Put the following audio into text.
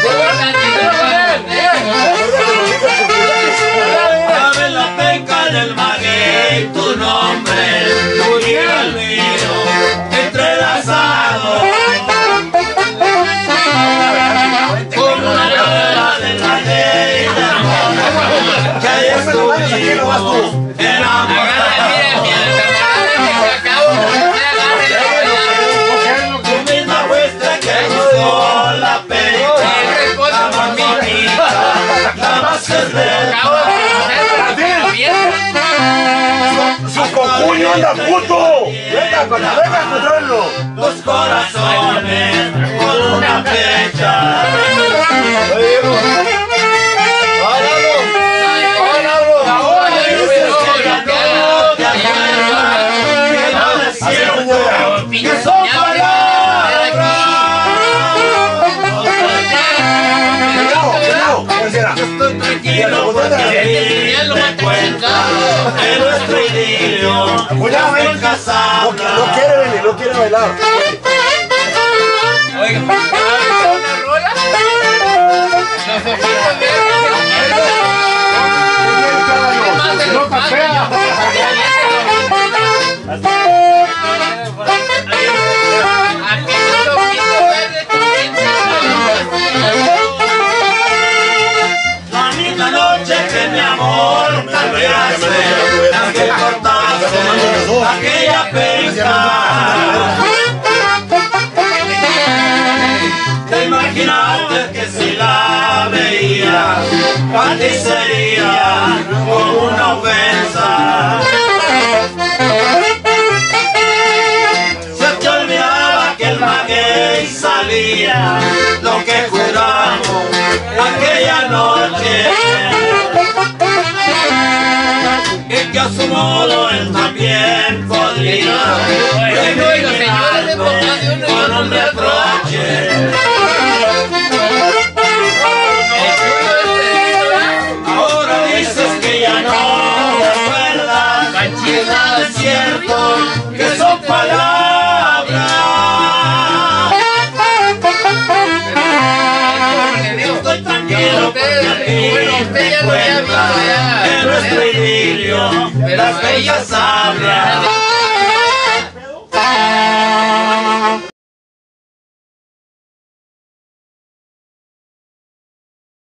Sabe la penca del maguey, tu nombre y el mío entrelazado como una rueda de la ley de amor que hay estuvimos enamorados. Tu misma muestra que gustó la penca, la más bonita, la más cerrada. ¡Su cocuño anda puto! ¡Venga, venga a encontrarlo! Dos corazones con una flecha. Que son palabras. Yo estoy tranquilo porque me cuenta de nuestro idilio. En casa No quiere venir, no quiere bailar. Oiga, ¿una rola? No capea. la misma noche que mi amor cambiaste, que cortaste aquella penca. Te imaginaste que si la veías, para ti sería como una ofensa. Se te olvidaba que el maguey salía, lo que juramos aquella noche, y que a su modo él también podría terminarme con un reproche. Ahora dices que ya no recuerdas, nada es cierto, que son palabras. Estoy tranquilo porque a ti me cuenta en nuestro idilio las bellas hablan.